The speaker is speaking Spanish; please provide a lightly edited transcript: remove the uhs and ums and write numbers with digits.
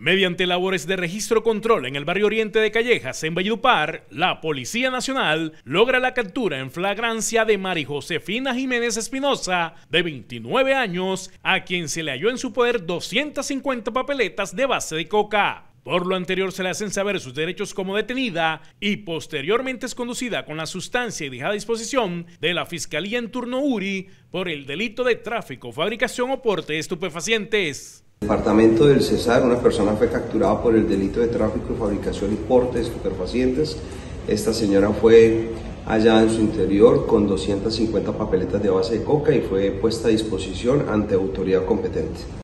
Mediante labores de registro-control en el barrio oriente de Callejas, en Valledupar, la Policía Nacional logra la captura en flagrancia de Mari Josefina Jiménez Espinosa, de 29 años, a quien se le halló en su poder 250 papeletas de base de coca. Por lo anterior se le hacen saber sus derechos como detenida y posteriormente es conducida con la sustancia y dejada a disposición de la Fiscalía en turno URI por el delito de tráfico, fabricación o porte de estupefacientes. En el departamento del Cesar, una persona fue capturada por el delito de tráfico, fabricación y porte de estupefacientes. Esta señora fue hallada en su interior con 250 papeletas de base de coca y fue puesta a disposición ante autoridad competente.